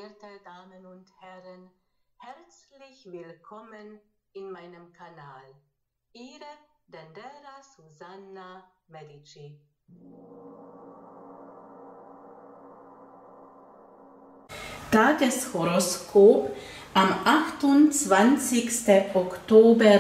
verehrte Damen und Herren, herzlich willkommen in meinem Kanal. Ihre Dendera Susanna Medici. Tageshoroskop am 28. Oktober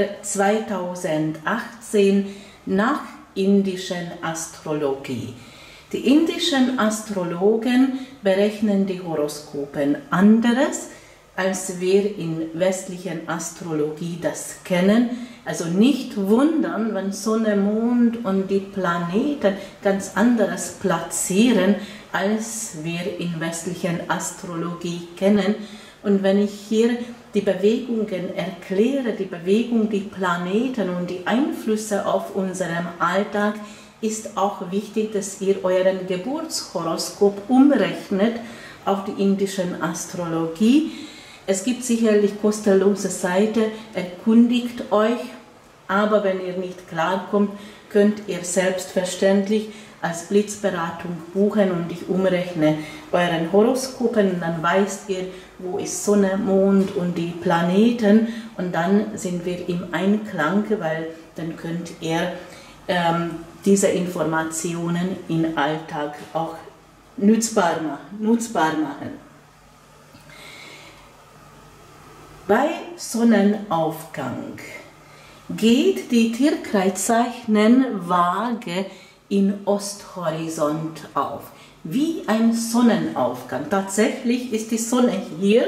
2018 nach indischen Astrologie. Die indischen Astrologen berechnen die Horoskopen anderes, als wir in westlichen Astrologie das kennen. Also nicht wundern, wenn Sonne, Mond und die Planeten ganz anderes platzieren, als wir in westlichen Astrologie kennen. Und wenn ich hier die Bewegungen erkläre, die Bewegung, die Planeten und die Einflüsse auf unseren Alltag, ist auch wichtig, dass ihr euren Geburtshoroskop umrechnet auf die indischen Astrologie. Es gibt sicherlich kostenlose Seiten, erkundigt euch, aber wenn ihr nicht klarkommt, könnt ihr selbstverständlich als Blitzberatung buchen und ich umrechne euren Horoskopen und dann weißt ihr, wo ist Sonne, Mond und die Planeten und dann sind wir im Einklang, weil dann könnt ihr diese Informationen im Alltag auch nutzbar machen. Bei Sonnenaufgang geht die Tierkreiszeichen Waage in Osthorizont auf, wie ein Sonnenaufgang. Tatsächlich ist die Sonne hier,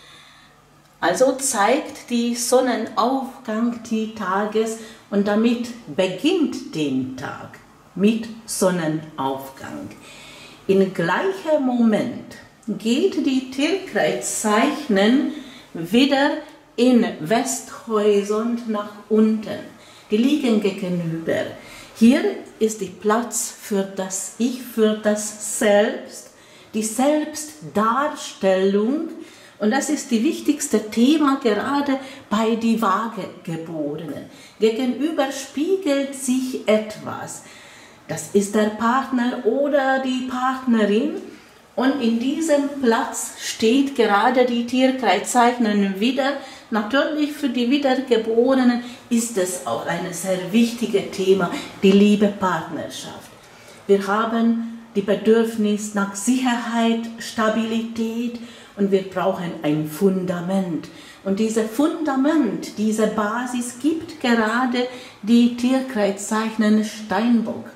also zeigt die Sonnenaufgang die Tages- und damit beginnt den Tag mit Sonnenaufgang. Im gleichen Moment geht die Tierkreiszeichen wieder in Westhorizont nach unten. Die liegen gegenüber. Hier ist der Platz für das Ich, für das Selbst, die Selbstdarstellung. Und das ist das wichtigste Thema gerade bei den Waagegeborenen. Gegenüber spiegelt sich etwas. Das ist der Partner oder die Partnerin. Und in diesem Platz steht gerade die Tierkreiszeichen wieder. Natürlich für die Wiedergeborenen ist es auch ein sehr wichtiges Thema, die Liebe-Partnerschaft. Wir haben die Bedürfnis nach Sicherheit, Stabilität und wir brauchen ein Fundament. Und dieses Fundament, diese Basis gibt gerade die Tierkreiszeichen Steinbock.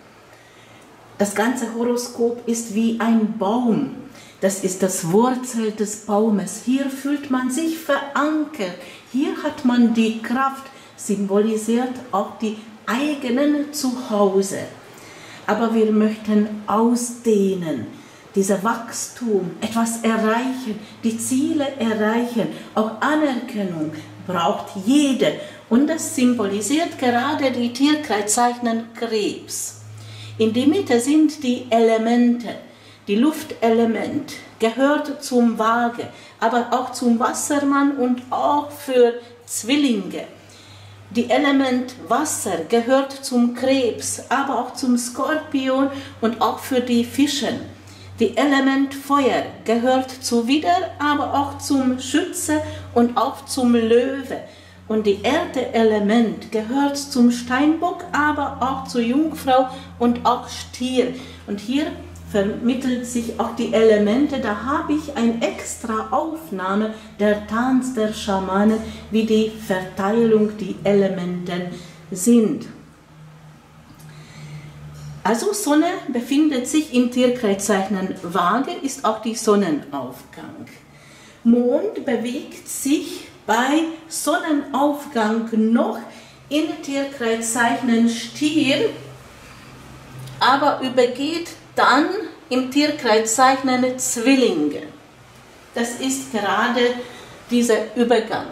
Das ganze Horoskop ist wie ein Baum. Das ist das Wurzel des Baumes. Hier fühlt man sich verankert. Hier hat man die Kraft, symbolisiert auch die eigenen Zuhause. Aber wir möchten ausdehnen, dieses Wachstum, etwas erreichen, die Ziele erreichen. Auch Anerkennung braucht jeder. Und das symbolisiert gerade die Tierkreiszeichen Krebs. In der Mitte sind die Elemente. Die Luftelement gehört zum Waage, aber auch zum Wassermann und auch für Zwillinge. Die Element Wasser gehört zum Krebs, aber auch zum Skorpion und auch für die Fischen. Die Element Feuer gehört zu Widder, aber auch zum Schütze und auch zum Löwe. Und die Erde-Element gehört zum Steinbock, aber auch zur Jungfrau und auch Stier. Und hier vermittelt sich auch die Elemente. Da habe ich eine extra Aufnahme, der Tanz der Schamanen, wie die Verteilung, die Elemente sind. Also Sonne befindet sich im Tierkreiszeichen Waage, ist auch die Sonnenaufgang. Mond bewegt sich bei Sonnenaufgang noch in Tierkreiszeichen Stier, aber übergeht dann im Tierkreiszeichen Zwillinge. Das ist gerade dieser Übergang.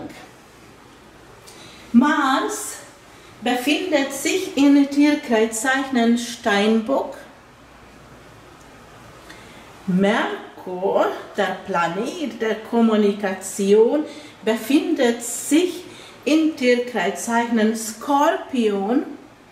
Mars befindet sich in Tierkreiszeichen Steinbock. Merkur, der Planet der Kommunikation, befindet sich in Tierkreiszeichen Skorpion.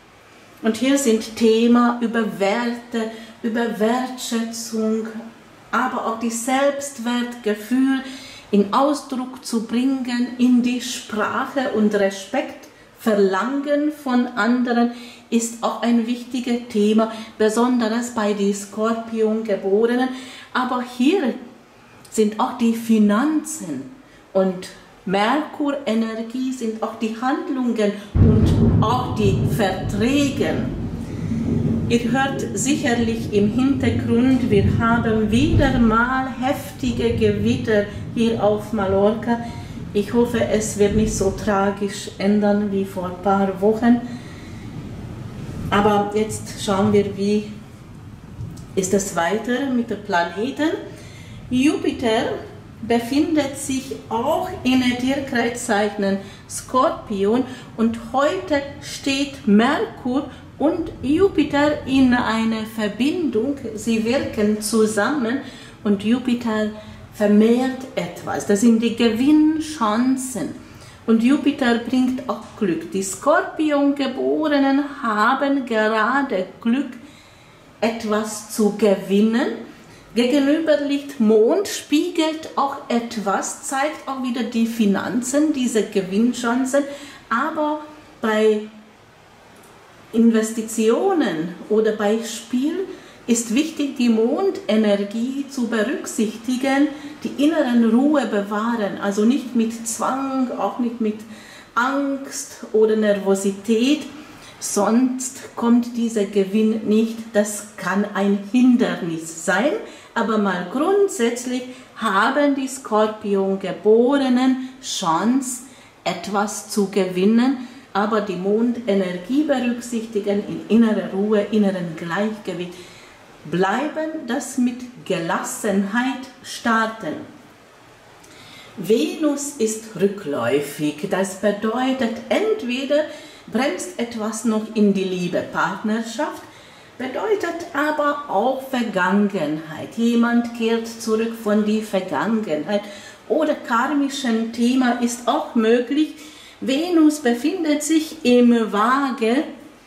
Und hier sind Themen über Werte, über Wertschätzung, aber auch die Selbstwertgefühl in Ausdruck zu bringen, in die Sprache und Respekt verlangen von anderen, ist auch ein wichtiges Thema, besonders bei den Skorpiongeborenen. Aber hier sind auch die Finanzen und Merkur-Energie sind auch die Handlungen und auch die Verträge. Ihr hört sicherlich im Hintergrund, wir haben wieder mal heftige Gewitter hier auf Mallorca. Ich hoffe, es wird nicht so tragisch ändern wie vor ein paar Wochen. Aber jetzt schauen wir, wie ist es weiter mit den Planeten. Jupiter befindet sich auch in der Tierkreiszeichen Skorpion und heute steht Merkur und Jupiter in einer Verbindung. Sie wirken zusammen und Jupiter vermehrt etwas. Das sind die Gewinnchancen. Und Jupiter bringt auch Glück. Die Skorpiongeborenen haben gerade Glück, etwas zu gewinnen. Gegenüber liegt Mond, spiegelt auch etwas, zeigt auch wieder die Finanzen, diese Gewinnchancen. Aber bei Investitionen oder bei Spiel ist wichtig, die Mondenergie zu berücksichtigen, die inneren Ruhe bewahren, also nicht mit Zwang, auch nicht mit Angst oder Nervosität, sonst kommt dieser Gewinn nicht. Das kann ein Hindernis sein, aber mal grundsätzlich haben die Skorpiongeborenen Chance, etwas zu gewinnen, aber die Mondenergie berücksichtigen, in innerer Ruhe, inneren Gleichgewicht bleiben, das mit Gelassenheit starten. Venus ist rückläufig, das bedeutet, entweder bremst etwas noch in die Liebe, Partnerschaft, bedeutet aber auch Vergangenheit. Jemand kehrt zurück von der Vergangenheit oder karmischen Thema ist auch möglich. Venus befindet sich im Waage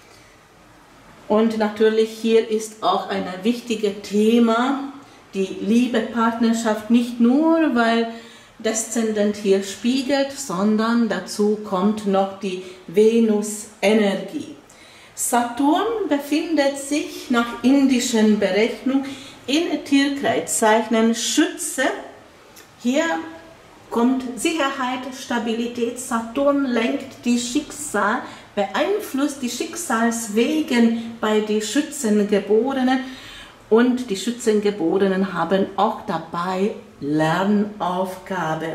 und natürlich hier ist auch ein wichtiges Thema, die Liebe, Partnerschaft, nicht nur, weil Deszendent hier spiegelt, sondern dazu kommt noch die Venus-Energie. Saturn befindet sich nach indischen Berechnung in Tierkreiszeichen Schütze. Hier kommt Sicherheit, Stabilität. Saturn lenkt die Schicksal, beeinflusst die Schicksalswegen bei den Schützengeborenen. Und die Schützengeborenen haben auch dabei Lernaufgabe.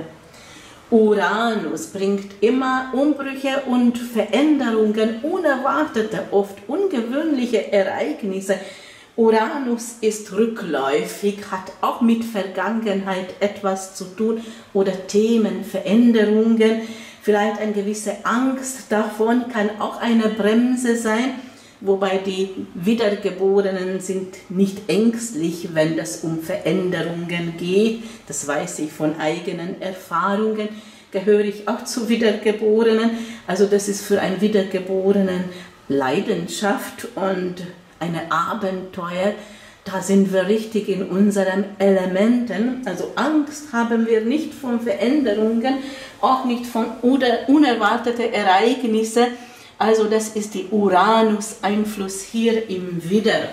Uranus bringt immer Umbrüche und Veränderungen, unerwartete, oft ungewöhnliche Ereignisse. Uranus ist rückläufig, hat auch mit Vergangenheit etwas zu tun oder Themen, Veränderungen, vielleicht eine gewisse Angst davon, kann auch eine Bremse sein. Wobei die Wiedergeborenen sind nicht ängstlich, wenn es um Veränderungen geht. Das weiß ich von eigenen Erfahrungen. Gehöre ich auch zu Wiedergeborenen. Also das ist für einen Wiedergeborenen Leidenschaft und ein Abenteuer. Da sind wir richtig in unseren Elementen. Also Angst haben wir nicht von Veränderungen, auch nicht von unerwarteten Ereignissen. Also das ist der Uranus-Einfluss hier im Widder.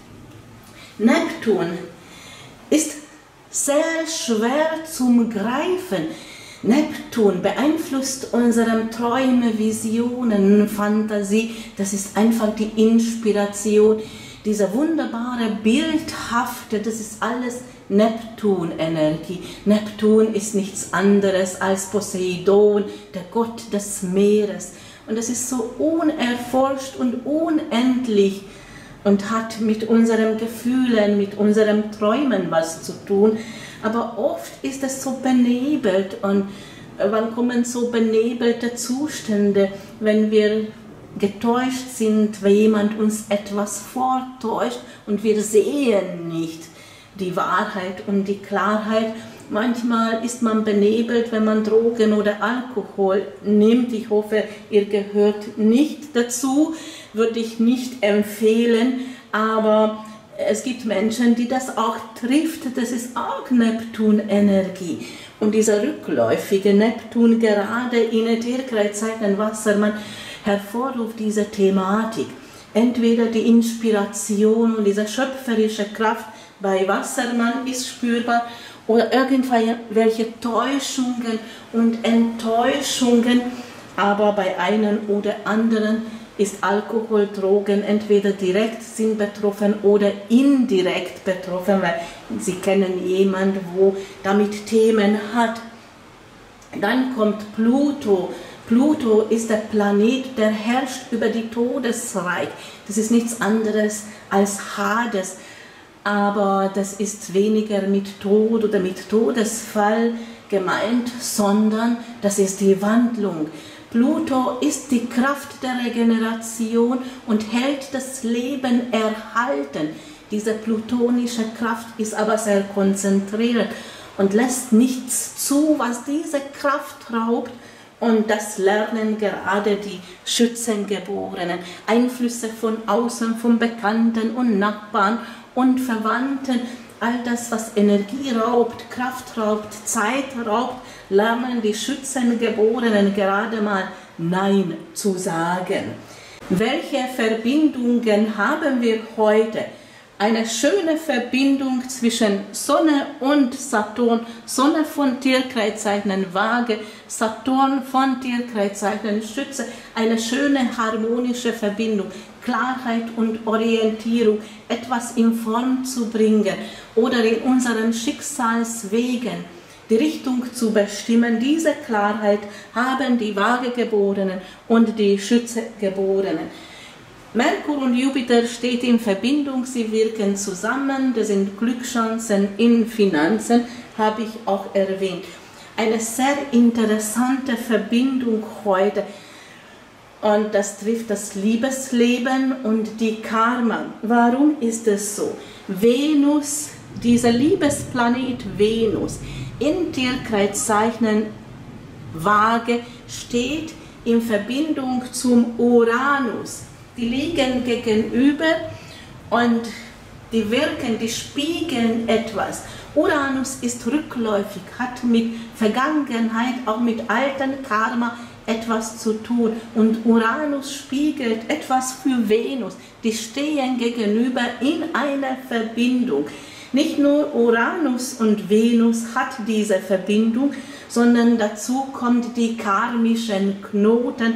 Neptun ist sehr schwer zum Greifen. Neptun beeinflusst unsere Träume, Visionen, Fantasie. Das ist einfach die Inspiration. Diese wunderbare, bildhafte, das ist alles Neptun-Energie. Neptun ist nichts anderes als Poseidon, der Gott des Meeres. Und es ist so unerforscht und unendlich und hat mit unseren Gefühlen, mit unseren Träumen was zu tun. Aber oft ist es so benebelt und wann kommen so benebelte Zustände, wenn wir getäuscht sind, wenn jemand uns etwas vortäuscht und wir sehen nicht die Wahrheit und die Klarheit. Manchmal ist man benebelt, wenn man Drogen oder Alkohol nimmt. Ich hoffe, ihr gehört nicht dazu, würde ich nicht empfehlen. Aber es gibt Menschen, die das auch trifft, das ist auch Neptun-Energie. Und dieser rückläufige Neptun gerade in Tierkreiszeichen Wassermann hervorruft diese Thematik. Entweder die Inspiration und diese schöpferische Kraft bei Wassermann ist spürbar oder irgendwelche Täuschungen und Enttäuschungen, aber bei einem oder anderen ist Alkohol, Drogen entweder direkt sind betroffen oder indirekt betroffen, weil sie kennen jemanden, wo damit Themen hat. Dann kommt Pluto. Pluto ist der Planet, der herrscht über die Todesreich. Das ist nichts anderes als Hades, aber das ist weniger mit Tod oder mit Todesfall gemeint, sondern das ist die Wandlung. Pluto ist die Kraft der Regeneration und hält das Leben erhalten. Diese plutonische Kraft ist aber sehr konzentriert und lässt nichts zu, was diese Kraft raubt. Und das lernen gerade die Schützengeborenen. Einflüsse von außen, von Bekannten und Nachbarn und Verwandten. All das, was Energie raubt, Kraft raubt, Zeit raubt, lernen die Schützengeborenen gerade mal Nein zu sagen. Welche Verbindungen haben wir heute? Eine schöne Verbindung zwischen Sonne und Saturn, Sonne von Tierkreiszeichen Waage, Saturn von Tierkreiszeichen Schütze, eine schöne harmonische Verbindung, Klarheit und Orientierung, etwas in Form zu bringen oder in unseren Schicksalswegen die Richtung zu bestimmen. Diese Klarheit haben die Waagegeborenen und die Schützegeborenen. Merkur und Jupiter steht in Verbindung, sie wirken zusammen, das sind Glückschancen in Finanzen, habe ich auch erwähnt. Eine sehr interessante Verbindung heute und das trifft das Liebesleben und die Karma. Warum ist es so? Venus, dieser Liebesplanet Venus in Tierkreiszeichen Waage steht in Verbindung zum Uranus. Die liegen gegenüber und die wirken, die spiegeln etwas. Uranus ist rückläufig, hat mit Vergangenheit, auch mit altem Karma etwas zu tun. Und Uranus spiegelt etwas für Venus. Die stehen gegenüber in einer Verbindung. Nicht nur Uranus und Venus hat diese Verbindung, sondern dazu kommt die karmischen Knoten,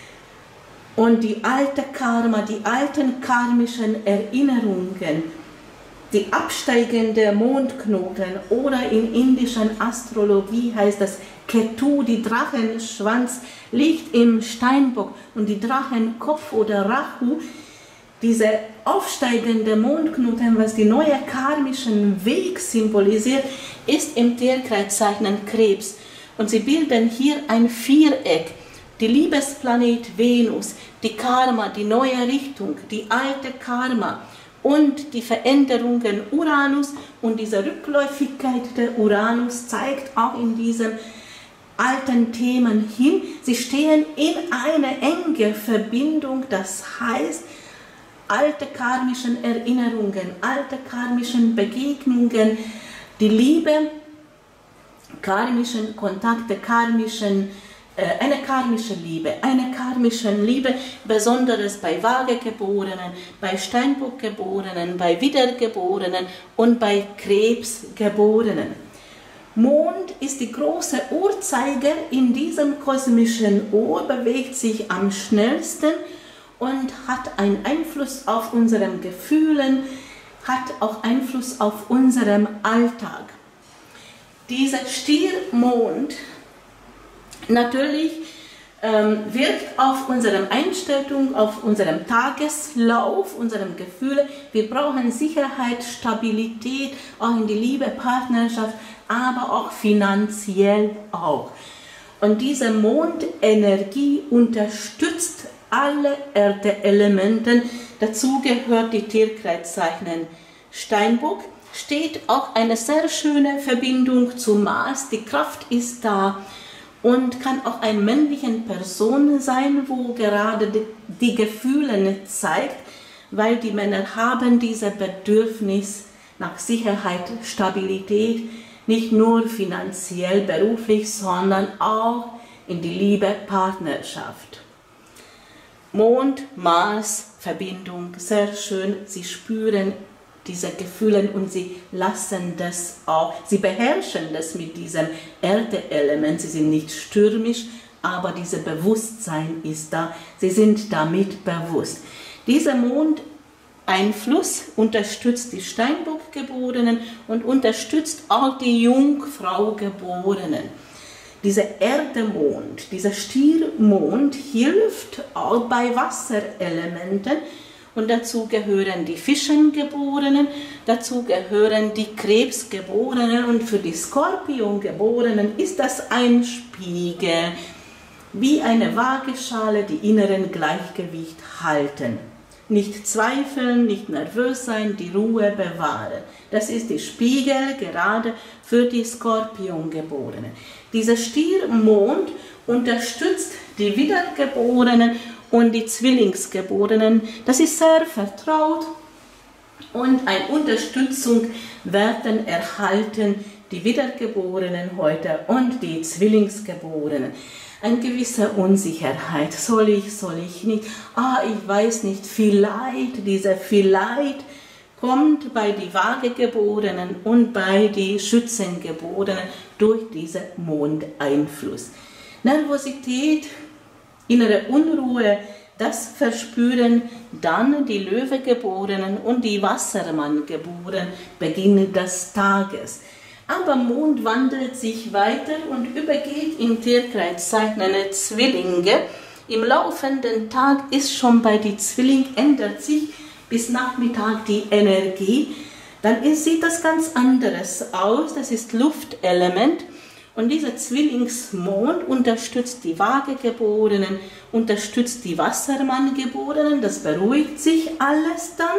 und die alte Karma, die alten karmischen Erinnerungen, die absteigende Mondknoten oder in indischen Astrologie heißt das Ketu, die Drachenschwanz, liegt im Steinbock und die Drachenkopf oder Rahu, diese aufsteigende Mondknoten, was die neue karmischen Weg symbolisiert, ist im Tierkreiszeichen Krebs. Und sie bilden hier ein Viereck. Die Liebesplanet Venus, die Karma, die neue Richtung, die alte Karma und die Veränderungen Uranus und diese Rückläufigkeit der Uranus zeigt auch in diesen alten Themen hin. Sie stehen in einer engen Verbindung, das heißt, alte karmischen Erinnerungen, alte karmischen Begegnungen, die Liebe, karmischen Kontakte, eine karmische Liebe, besonders bei Waagegeborenen, bei Steinbockgeborenen, bei Widdergeborenen und bei Krebsgeborenen. Mond ist die große Uhrzeiger in diesem kosmischen Uhr, bewegt sich am schnellsten und hat einen Einfluss auf unsere Gefühle, hat auch Einfluss auf unseren Alltag. Dieser Stiermond natürlich wirkt auf unsere Einstellung, auf unserem Tageslauf, unserem Gefühle. Wir brauchen Sicherheit, Stabilität, auch in die Liebe, Partnerschaft, aber auch finanziell auch. Und diese Mondenergie unterstützt alle Erdeelemente. Dazu gehört die Tierkreiszeichen Steinbock. Steht auch eine sehr schöne Verbindung zu Mars. Die Kraft ist da. Und kann auch eine männliche Person sein, wo gerade die Gefühle zeigt, weil die Männer haben dieses Bedürfnis nach Sicherheit, Stabilität, nicht nur finanziell, beruflich, sondern auch in die Liebe, Partnerschaft. Mond, Mars, Verbindung, sehr schön. Sie spüren diese Gefühle und sie lassen das auch, sie beherrschen das mit diesem Erdeelement. Sie sind nicht stürmisch, aber dieses Bewusstsein ist da. Sie sind damit bewusst. Dieser Mondeinfluss unterstützt die Steinbock-Geborenen und unterstützt auch die Jungfrau-Geborenen. Dieser Erdemond, dieser Stiermond hilft auch bei Wasserelementen und dazu gehören die Fischengeborenen, dazu gehören die Krebsgeborenen und für die Skorpiongeborenen ist das ein Spiegel, wie eine Waageschale, die inneren Gleichgewicht halten. Nicht zweifeln, nicht nervös sein, die Ruhe bewahren. Das ist die Spiegel gerade für die Skorpiongeborenen. Dieser Stiermond unterstützt die Wiedergeborenen und die Zwillingsgeborenen. Das ist sehr vertraut und eine Unterstützung werden erhalten die Wiedergeborenen heute und die Zwillingsgeborenen. Eine gewisse Unsicherheit. Soll ich nicht? Ich weiß nicht. Diese vielleicht kommt bei die Waagegeborenen und bei die Schützengeborenen durch diesen Mondeinfluss. Nervosität, innere Unruhe, das verspüren dann die Löwegeborenen und die Wassermanngeborenen Beginn des Tages. Aber Mond wandelt sich weiter und übergeht in Tierkreiszeichen eine Zwillinge. Im laufenden Tag ist schon bei die Zwilling, ändert sich bis Nachmittag die Energie. Dann sieht das ganz anderes aus, das ist Luftelement. Und dieser Zwillingsmond unterstützt die Waagegeborenen, unterstützt die Wassermanngeborenen, das beruhigt sich alles dann,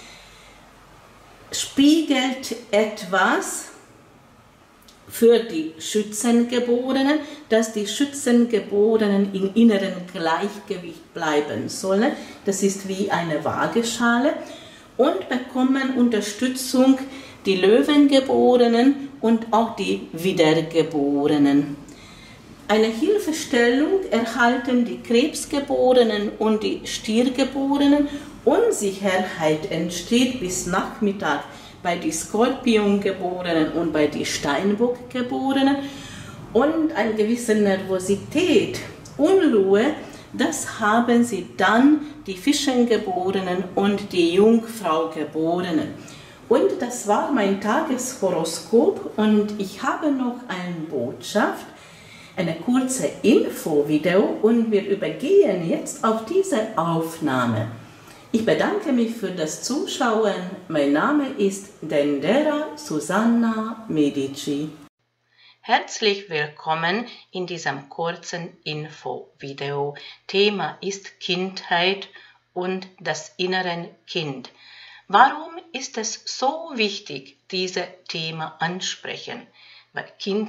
spiegelt etwas für die Schützengeborenen, dass die Schützengeborenen im inneren Gleichgewicht bleiben sollen. Das ist wie eine Waageschale und bekommen Unterstützung die Löwengeborenen und auch die Wiedergeborenen. Eine Hilfestellung erhalten die Krebsgeborenen und die Stiergeborenen. Unsicherheit entsteht bis Nachmittag bei den Skorpiongeborenen und bei den Steinbockgeborenen und eine gewisse Nervosität, Unruhe, das haben sie dann die Fischengeborenen und die Jungfraugeborenen. Und das war mein Tageshoroskop und ich habe noch eine Botschaft, eine kurze Infovideo und wir übergehen jetzt auf diese Aufnahme. Ich bedanke mich für das Zuschauen. Mein Name ist Dendera Susanna Medici. Herzlich willkommen in diesem kurzen Infovideo. Thema ist Kindheit und das innere Kind. Warum ist es so wichtig, dieses Thema ansprechen? Weil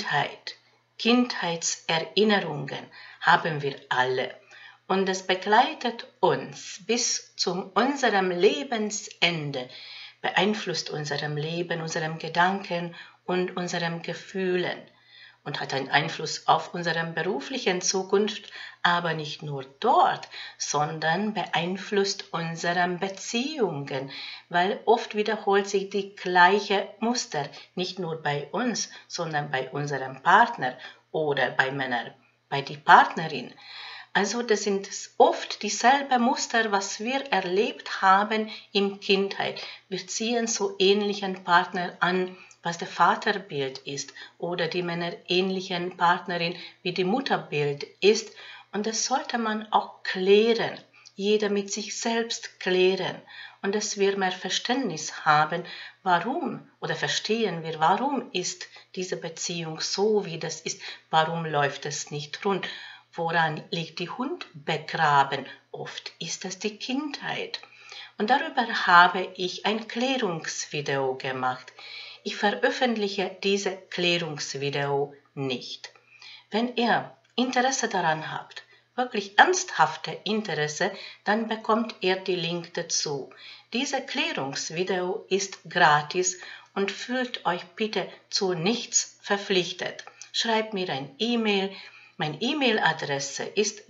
Kindheitserinnerungen haben wir alle. Und es begleitet uns bis zu unserem Lebensende, beeinflusst unserem Leben, unserem Gedanken und unserem Gefühlen und hat einen Einfluss auf unsere berufliche Zukunft, aber nicht nur dort, sondern beeinflusst unsere Beziehungen, weil oft wiederholt sich die gleiche Muster, nicht nur bei uns, sondern bei unserem Partner oder bei Männern, bei der Partnerin. Also das sind oft dieselben Muster, was wir erlebt haben in Kindheit. Wir ziehen so ähnlichen Partner an, was der Vaterbild ist oder die männerähnlichen Partnerin wie die Mutterbild ist. Und das sollte man auch klären, jeder mit sich selbst klären. Und dass wir mehr Verständnis haben, warum oder verstehen wir, warum ist diese Beziehung so, wie das ist, warum läuft es nicht rund. Woran liegt die Hund begraben? Oft ist es die Kindheit. Und darüber habe ich ein Klärungsvideo gemacht. Ich veröffentliche dieses Klärungsvideo nicht. Wenn ihr Interesse daran habt, wirklich ernsthafte Interesse, dann bekommt ihr den Link dazu. Dieses Klärungsvideo ist gratis und fühlt euch bitte zu nichts verpflichtet. Schreibt mir ein E-Mail. Meine E-Mail-Adresse ist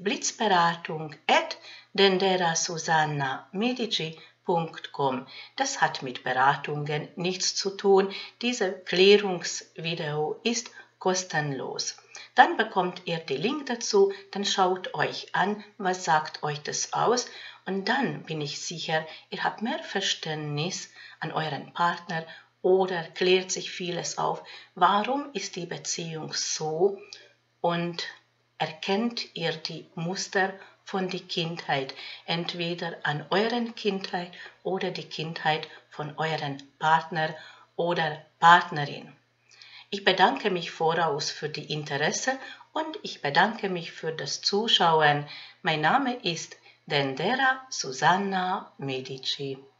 blitzberatung@denderasusanna.medici.com. Das hat mit Beratungen nichts zu tun. Dieses Klärungsvideo ist kostenlos. Dann bekommt ihr den Link dazu, dann schaut euch an, was sagt euch das aus und dann bin ich sicher, ihr habt mehr Verständnis an euren Partner oder klärt sich vieles auf. Warum ist die Beziehung so? Und erkennt ihr die Muster von der Kindheit, entweder an euren Kindheit oder die Kindheit von euren Partner oder Partnerin. Ich bedanke mich voraus für die Interesse und ich bedanke mich für das Zuschauen. Mein Name ist Dendera Susanna Medici.